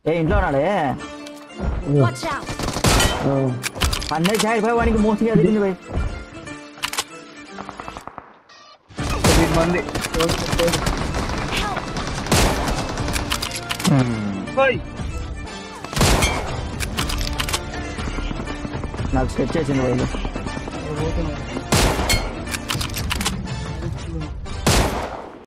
ఏ ఇంట్లో ఉన్నాడే అన్నయ్య సైడ్ పోయి వానికి మోస్ట్ చదివింది పోయి మంది నాకు స్కెచ్ చేసింది పోయి